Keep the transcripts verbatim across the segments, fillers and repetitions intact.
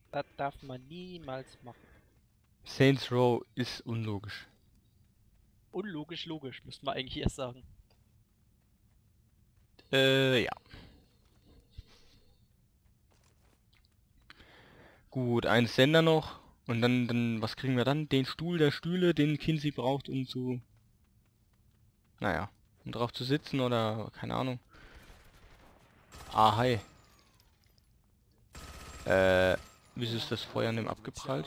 Das darf man niemals machen. Saints Row ist unlogisch. Unlogisch, logisch, müsste man eigentlich erst sagen. Äh, ja. Gut, ein Sender noch. Und dann, dann, was kriegen wir dann? Den Stuhl der Stühle, den Kinsey braucht, um zu... Naja, um drauf zu sitzen oder... Keine Ahnung. Ah, hi. Äh, wieso ist das Feuer an dem abgeprallt?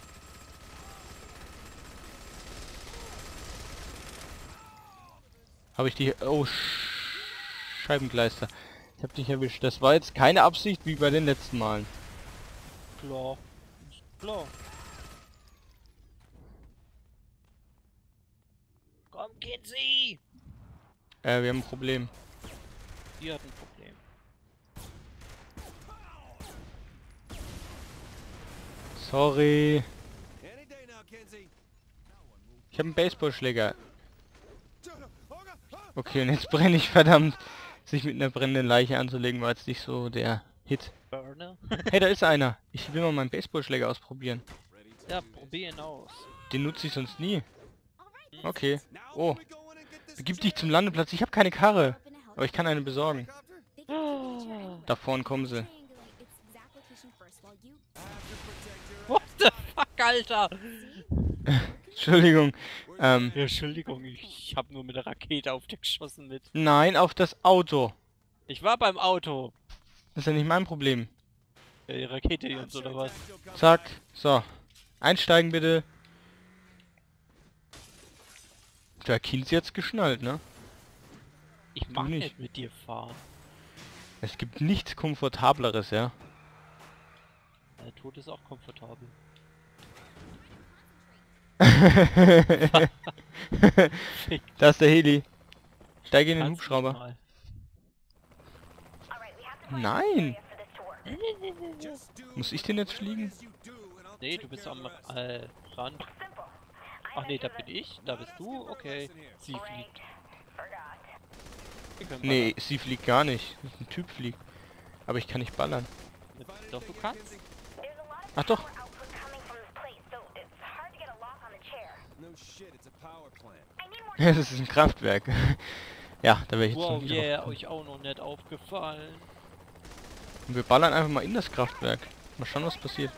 Habe ich die... Oh, Sch Scheibengleister. Ich habe dich erwischt. Das war jetzt keine Absicht wie bei den letzten Malen. Klar. Ist klar. Komm, Kinsey! Äh, wir haben ein Problem. Die hat ein Problem. Sorry. Ich habe einen Baseballschläger. Okay, und jetzt brenne ich, verdammt. Sich mit einer brennenden Leiche anzulegen, war jetzt nicht so der Hit. Burner? Hey, da ist einer. Ich will mal meinen Baseballschläger ausprobieren. Ja, probier ihn aus. Den nutze ich sonst nie. Okay. Oh. Begib dich zum Landeplatz. Ich habe keine Karre. Aber ich kann eine besorgen. Da vorne kommen sie. What the fuck, Alter? Entschuldigung. Ähm, Ja, Entschuldigung, ich habe nur mit der Rakete auf dich geschossen mit. nein, auf das Auto. Ich war beim Auto. Das ist ja nicht mein Problem. Ja, die Rakete Jungs, oder was? Zack. So. Einsteigen bitte. Der Kinsey jetzt geschnallt, ne? Ich mag nicht. nicht mit dir fahren. Es gibt nichts Komfortableres, ja. Der Tod ist auch komfortabel. Da ist der Heli. Steig in den Kannst Hubschrauber. mal. Nein. Muss ich den jetzt fliegen? Nee, du bist am äh, Rand. Ach nee, da bin ich, da bist du, okay. Sie fliegt. Wir können Nee, sie fliegt gar nicht. Ein Typ fliegt. Aber ich kann nicht ballern. ballern. Doch, du kannst. Ach doch. Das ist ein Kraftwerk. Ja, da wäre ich jetzt noch Wow, nicht yeah, drauf. euch auch noch nicht aufgefallen. Und wir ballern einfach mal in das Kraftwerk. Mal schauen, was passiert.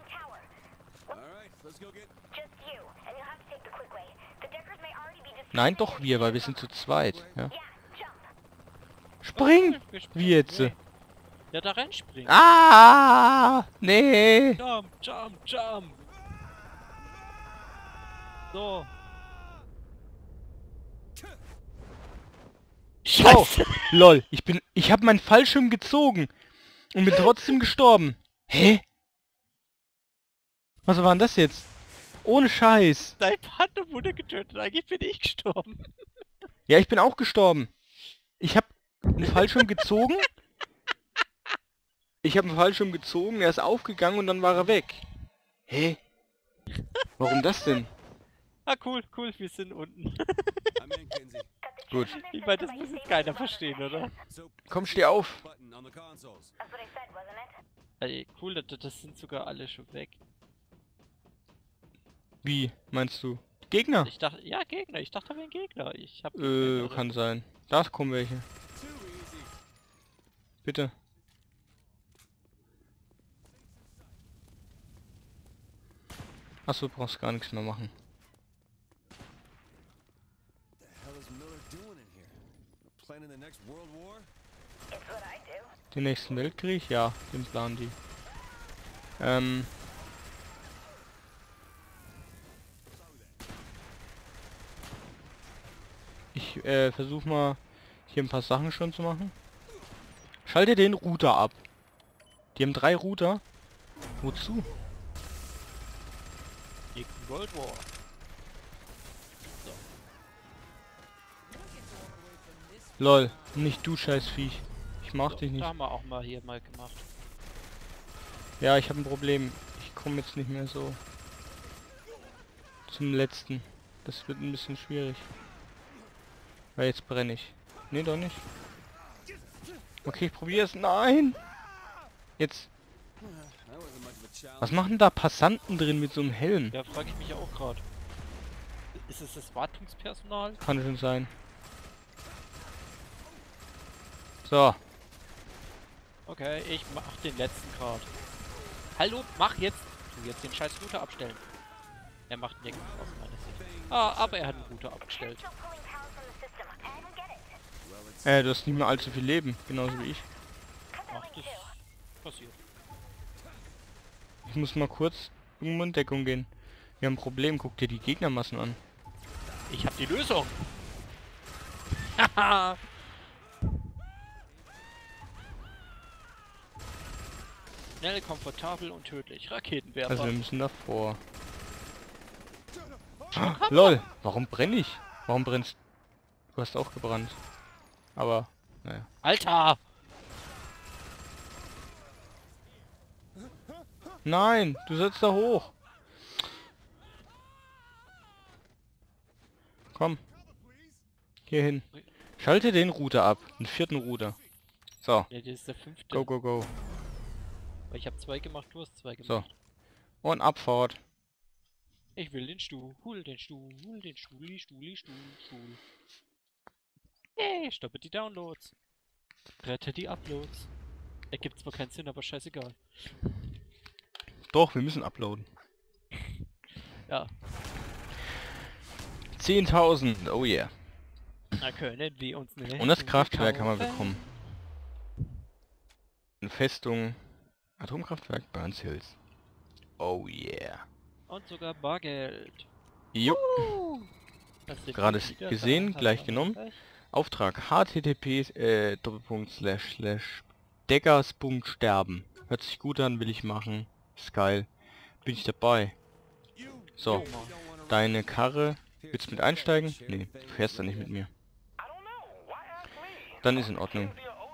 Nein, doch wir, weil wir sind zu zweit. Ja. Spring! Wie jetzt? Ja, da reinspringen. Ah! Nee! Jump, jump, jump. So. Oh, lol, ich bin, ich habe meinen Fallschirm gezogen und bin trotzdem gestorben. Hä? Was war denn das jetzt? Ohne Scheiß. Dein Partner wurde getötet, eigentlich bin ich gestorben. Ja, ich bin auch gestorben. Ich habe einen Fallschirm gezogen. Ich habe einen Fallschirm gezogen, er ist aufgegangen und dann war er weg. Hä? Warum das denn? Ah, cool, cool, wir sind unten. Gut. Ich meine, das muss jetzt keiner verstehen, oder? Komm, steh auf. Ey, cool, das, das sind sogar alle schon weg. Wie, meinst du? Gegner? Ich dachte, ja, Gegner, ich dachte, da wären Gegner. Ich hab Äh, kann sein. Da kommen welche. Bitte. Achso, du brauchst gar nichts mehr machen. Den nächsten Weltkrieg? Ja, den planen die. Ähm. Ich äh, versuche mal hier ein paar Sachen schon zu machen. Schalte den Router ab. Die haben drei Router. Wozu? Gegen World War. So. Lol, nicht du, scheiß Viech. Ich mag So, dich nicht. da haben wir auch mal hier mal gemacht. Ja, ich habe ein Problem. Ich komme jetzt nicht mehr so zum letzten. Das wird ein bisschen schwierig. Weil jetzt brenne ich. Nee, doch nicht. Okay, ich probiere es. Nein! Jetzt. Was machen da Passanten drin mit so einem Helm? Ja, frage ich mich auch gerade. Ist es das Wartungspersonal? Kann schon sein. So. Okay, ich mach den letzten Grad. Hallo, mach jetzt. Du jetzt den scheiß Router abstellen. Er macht nichts aus meiner Sicht. Ah, aber er hat einen Router abgestellt. Äh, du hast nicht mehr allzu viel Leben, genauso wie ich. Ach, das passiert. Ich muss mal kurz irgendwo in Deckung gehen. Wir haben ein Problem, guck dir die Gegnermassen an. Ich hab die Lösung. Haha. Schnell, komfortabel und tödlich. Raketenwerfer. Also wir müssen davor. Ah, lol, warum brenne ich? Warum brennst du? Hast auch gebrannt. Aber, naja. Alter! Nein, du sollst da hoch. Komm. Hier hin. Schalte den Router ab. Den vierten Router. So. Ja, das ist der fünfte. Go, go, go. Weil ich habe zwei gemacht, du hast zwei So. gemacht. Und Abfahrt. Ich will den Stuhl, hol den Stuhl, hol den Stuhl, Stuhl, Stuhl, Stuhl. Hey, stoppe die Downloads. Rette die Uploads. Ergibt zwar keinen Sinn, aber scheißegal. Doch, wir müssen uploaden. Ja, zehntausend, oh yeah. da können wir uns nicht. Und das Kraftwerk haben wir kaufen. bekommen. Eine Festung. Atomkraftwerk Burns Hills. Oh yeah. Und sogar Bargeld. Jo. Uh, das sind Gerade die wieder gesehen, da, gleich haben wir genommen. gleich. Auftrag H T T P äh, Doppelpunkt slash slash Deckers Punkt sterben. Hört sich gut an, will ich machen. Ist geil. Bin ich dabei. So, Jo, Mann. deine Karre. Willst du mit einsteigen? Nee, du fährst da nicht mit mir. Dann ist in Ordnung.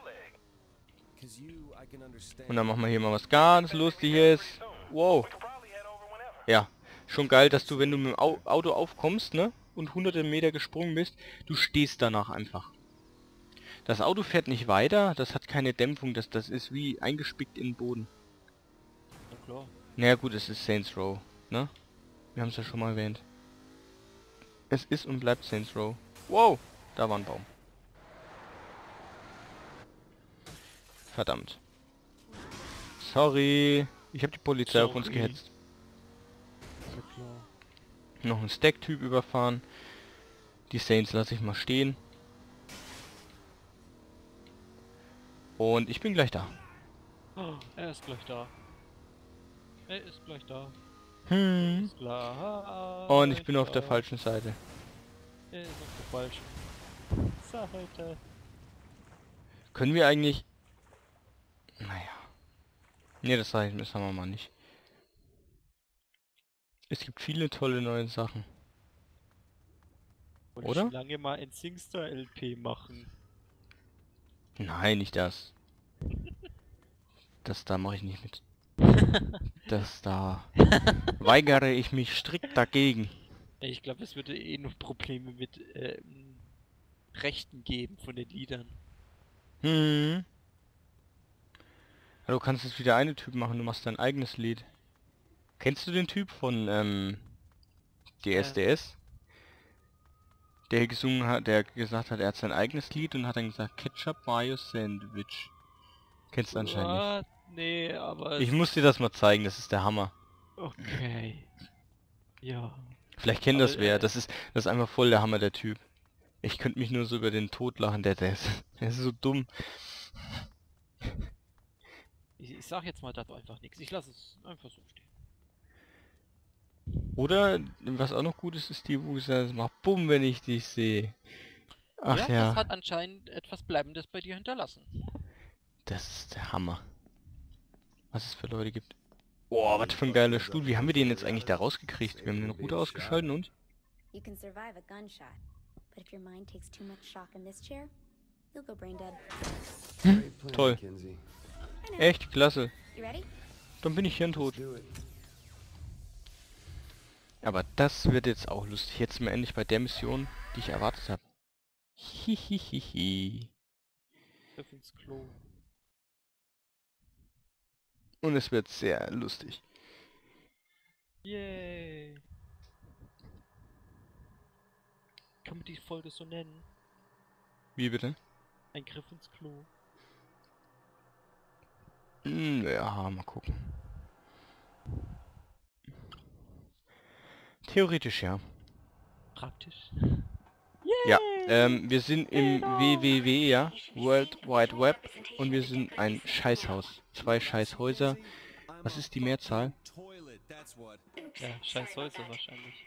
Und dann machen wir hier mal was ganz Lustiges. Wow. Ja, schon geil, dass du, wenn du mit dem Au Auto aufkommst, ne, und hunderte Meter gesprungen bist, du stehst danach einfach. Das Auto fährt nicht weiter, das hat keine Dämpfung, das, das ist wie eingespickt in den Boden. Na klar. Naja gut, es ist Saints Row, ne? Wir haben es ja schon mal erwähnt. Es ist und bleibt Saints Row. Wow, da war ein Baum. Verdammt. Sorry, ich habe die Polizei auf uns Sorry. gehetzt. Na klar. Noch ein Stack-Typ überfahren. Die Saints lasse ich mal stehen. Und ich bin gleich da. Oh, er ist gleich da. Er ist gleich da. Hm. Ist gleich Und ich bin auf der da. falschen Seite. Er ist auf der falschen Seite. Können wir eigentlich... Naja. Ne, das reicht, das haben wir mal nicht. Es gibt viele tolle neue Sachen. Wollte Oder? schon lange mal ein Singstar L P machen. Nein, nicht das. Das da mache ich nicht mit. Das da weigere ich mich strikt dagegen. Ich glaube, es würde eh noch Probleme mit ähm, Rechten geben von den Liedern. Hm. Ja, du kannst jetzt wieder eine Typ machen, du machst dein eigenes Lied. Kennst du den Typ von ähm, D S D S? Der gesungen hat, der gesagt hat, er hat sein eigenes Lied und hat dann gesagt, Ketchup Mayo Sandwich. Kennst du anscheinend What? Nee, aber... nicht. Ich es- muss dir das mal zeigen, das ist der Hammer. Okay. Ja. Vielleicht kennt Aber, das wer, äh, das ist, das ist einfach voll der Hammer, der Typ. Ich könnte mich nur so über den Tod lachen, der, der ist, der ist so dumm. Ich, ich sag jetzt mal dazu einfach nichts. Ich lasse es einfach so stehen. Oder, was auch noch gut ist, ist die, wo es macht Bumm, wenn ich dich sehe. Ach ja, ja, das hat anscheinend etwas Bleibendes bei dir hinterlassen. das ist der Hammer. Was es für Leute gibt. Boah, was für ein geiler Stuhl. Wie haben wir den jetzt eigentlich da rausgekriegt? Wir haben den Router ausgeschalten und? You can survive a gunshot, but if your mind takes too much shock in this chair, you'll go brain dead. Toll. Echt, klasse. You ready? Dann bin ich hirntot. Aber das wird jetzt auch lustig. Jetzt sind wir endlich bei der Mission, die ich erwartet habe. Hihihihi. Griff ins Klo. Und es wird sehr lustig. Yay. Kann man die Folge so nennen? Wie bitte? Ein Griff ins Klo. Hm, ja, mal gucken. Theoretisch ja. Praktisch. Ja, ähm, wir sind im W W W, ja, World Wide Web, und wir sind ein Scheißhaus. Zwei Scheißhäuser. Was ist die Mehrzahl? Ja, scheiß Häuser wahrscheinlich.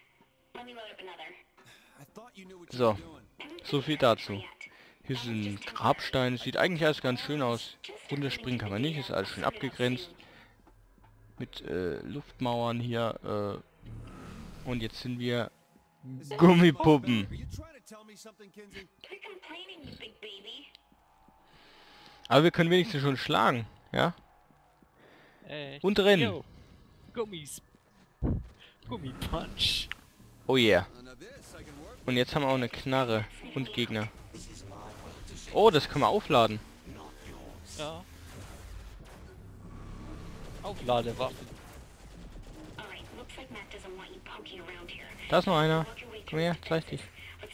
So, so viel dazu. Hier sind Grabsteine, sieht eigentlich alles ganz schön aus. Runterspringen kann man nicht, ist alles schön abgegrenzt. Mit äh, Luftmauern hier. Äh, und jetzt sind wir Gummipuppen. Aber wir können wenigstens schon schlagen, ja? Echt? Und rennen. Yo. Gummis. Gummipunch. Oh yeah. Und jetzt haben wir auch eine Knarre und Gegner. Oh, das können wir aufladen. Ja. Aufladewaffen. Da ist noch einer. Komm her, zeig dich.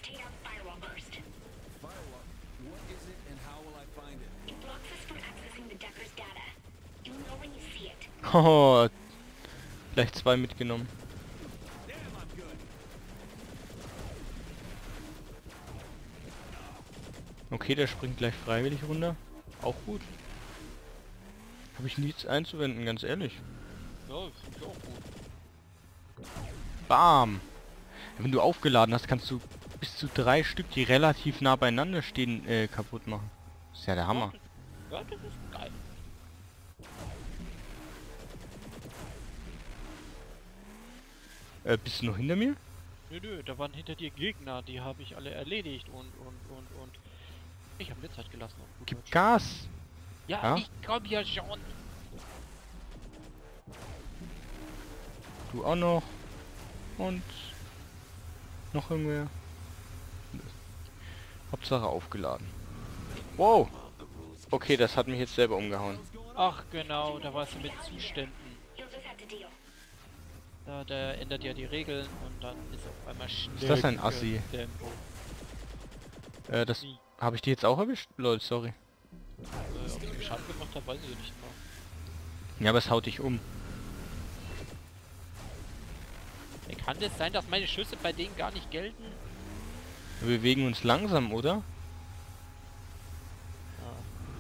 Oh, gleich zwei mitgenommen. Okay, der springt gleich freiwillig runter. Auch gut. Habe ich nichts einzuwenden, ganz ehrlich. Ja, das finde ich auch gut. Bam! Wenn du aufgeladen hast, kannst du bis zu drei Stück, die relativ nah beieinander stehen, äh, kaputt machen. Das ist ja der Hammer. Ja, das ist geil. Äh, bist du noch hinter mir? Nö, nö, da waren hinter dir Gegner, die habe ich alle erledigt und, und, und, und. Ich habe mir Zeit gelassen. Auf gut Gib Deutsch. Gas! Ja, Ja? ich komm ja schon. Du auch noch. Und noch irgendwer. Hauptsache aufgeladen. Wow! Okay, das hat mich jetzt selber umgehauen. Ach genau, da war es mit Zuständen. Da, der ändert ja die Regeln und dann ist auf einmal schnell. Ist das ein Assi? Tempo. Äh, das Wie? habe ich die jetzt auch erwischt? Lol, sorry. Äh, ob ich Schaden gemacht habe, weiß ich nicht mehr. Ja, aber es haut dich um. Ey, kann es sein, dass meine Schüsse bei denen gar nicht gelten? Wir bewegen uns langsam, oder? Ja.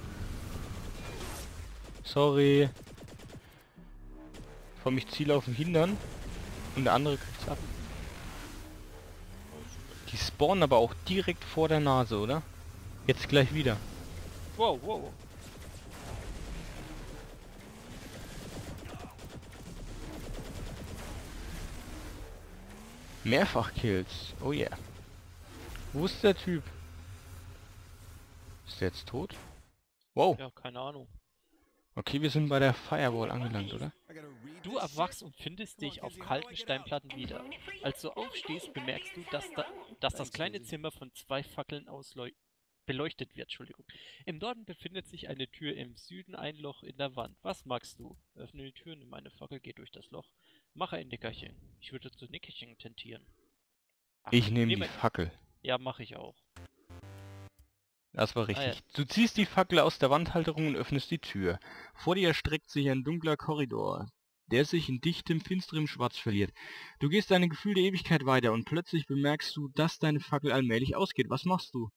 Sorry. Vor mich Ziel auf dem Hindern. Und der andere kriegt's ab. Die spawnen aber auch direkt vor der Nase, oder? Jetzt gleich wieder. Wow, wow. Mehrfach-Kills. Oh yeah. Wo ist der Typ? Ist der jetzt tot? Wow. Ja, keine Ahnung. Okay, wir sind bei der Firewall angelangt, oder? Du erwachst und findest dich auf kalten Steinplatten wieder. Als du aufstehst, bemerkst du, dass, da, dass das kleine Zimmer von zwei Fackeln ausleu beleuchtet wird. Entschuldigung. Im Norden befindet sich eine Tür, im Süden ein Loch in der Wand. Was magst du? Öffne die Tür, nimm eine Fackel, geh durch das Loch. Mache ein Nickerchen. Ich würde zu Nickerchen tentieren. Ach, Ich nehme die nehme- Fackel. Ja, mache ich auch. Das war Ah, ja. richtig. Du ziehst die Fackel aus der Wandhalterung und öffnest die Tür. Vor dir erstreckt sich ein dunkler Korridor, der sich in dichtem, finsterem Schwarz verliert. Du gehst eine gefühlte Ewigkeit weiter und plötzlich bemerkst du, dass deine Fackel allmählich ausgeht. Was machst du?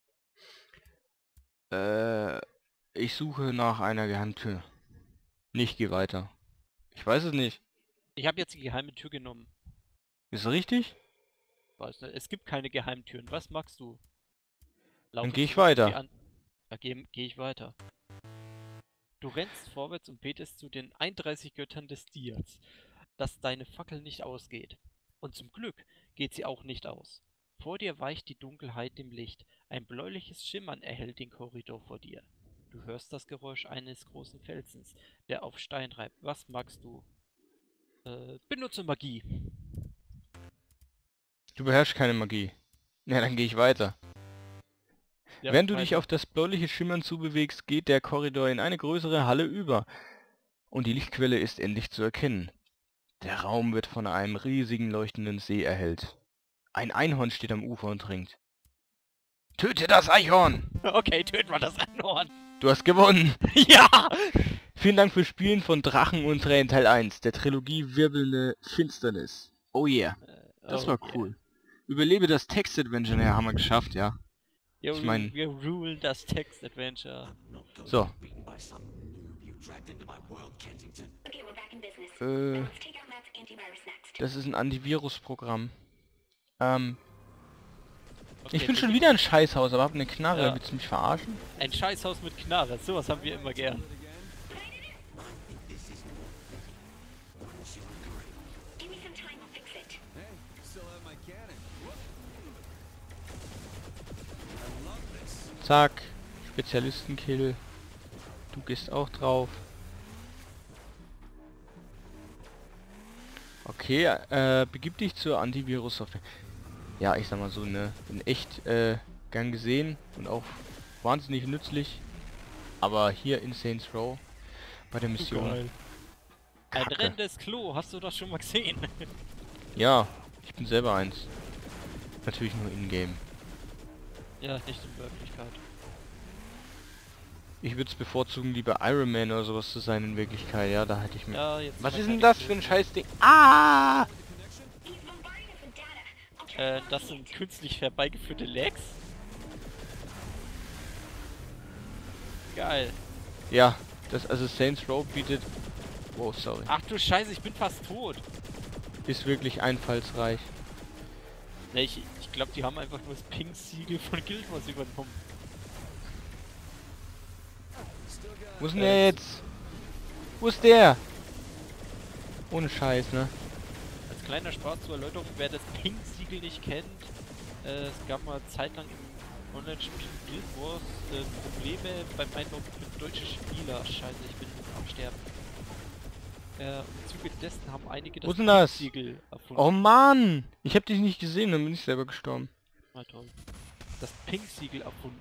Äh, ich suche nach einer Geheimtür. Nicht, geh weiter. Ich weiß es nicht. Ich habe jetzt die geheime Tür genommen. Ist richtig? Weiß nicht. Es gibt keine Geheimtüren. Was magst du? Dann Lautest geh ich du weiter. die an- Ja, geh, geh ich weiter. Du rennst vorwärts und betest zu den einunddreißig Göttern des Dias, dass deine Fackel nicht ausgeht. Und zum Glück geht sie auch nicht aus. Vor dir weicht die Dunkelheit dem Licht. Ein bläuliches Schimmern erhellt den Korridor vor dir. Du hörst das Geräusch eines großen Felsens, der auf Stein reibt. Was magst du? Äh, benutze Magie. Du beherrschst keine Magie. Ja, dann gehe ich weiter. Ja, Während du dich weiter. auf das bläuliche Schimmern zubewegst, geht der Korridor in eine größere Halle über. Und die Lichtquelle ist endlich zu erkennen. Der Raum wird von einem riesigen leuchtenden See erhellt. Ein Einhorn steht am Ufer und trinkt. Töte das Eichhorn! Okay, töten wir das Einhorn. Du hast gewonnen! Ja! Vielen Dank fürs Spielen von Drachen und Tränen Teil eins, der Trilogie Wirbelnde Finsternis. Oh yeah, das Oh, war yeah. cool. Überlebe das Text-Adventure, naja, haben wir geschafft, ja. Jo, Ich mein- wir rulen das Text-Adventure. So, Okay, we're back in business. äh, Let's take out Matt's antivirus next. das ist ein Antivirus-Programm. Ähm, Okay, ich bin das schon ist wieder ein Scheißhaus, aber hab eine Knarre, Ja. willst du mich verarschen? Ein Scheißhaus mit Knarre, sowas haben wir immer gern. Give me some time, I'll fix it. Zack, Spezialistenkill. Du gehst auch drauf. Okay, äh, begib dich zur Antivirus-Software. Ja, ich sag mal so, ne, in echt, äh, gern gesehen und auch wahnsinnig nützlich. Aber hier in Saints Row bei der Mission. Ein Kacke. rennendes Klo, hast du das schon mal gesehen? Ja, ich bin selber eins. Natürlich nur in-game. Ja, nicht in Wirklichkeit. Ich würde es bevorzugen, lieber Iron Man oder sowas zu sein in Wirklichkeit, ja, da hätte ich mir... Ja, jetzt Was mal ist denn keine das für ein Scheißding? Ah! He's bombarding us with data. I'll try Äh, das sind künstlich herbeigeführte Lags. Geil. Ja, das also Saints Row bietet... Oh, sorry. Ach du Scheiße, ich bin fast tot. Ist wirklich einfallsreich. Ne, ich, ich glaube, die haben einfach nur das Pink-Siegel von Guild Wars übernommen. Wo ist denn der jetzt? Wo ist der? Ohne Scheiß, ne? Als kleiner Spaß zur Erläuterung, wer das Pink-Siegel nicht kennt, äh, es gab mal zeitlang im Online-Spiel Guild Wars äh, Probleme beim Einloggen für deutsche Spieler. Scheiße, ich bin am Sterben. Äh, Im Zuge dessen haben einige Wo das ist denn das? Pink-Siegel erfunden. Oh Mann! Ich hab dich nicht gesehen, dann bin ich selber gestorben. Na toll. Das Pink-Siegel erfunden.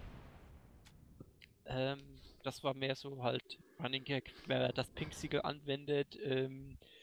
Ähm, das war mehr so halt Running Gag. Wer das Pink-Siegel anwendet, ähm,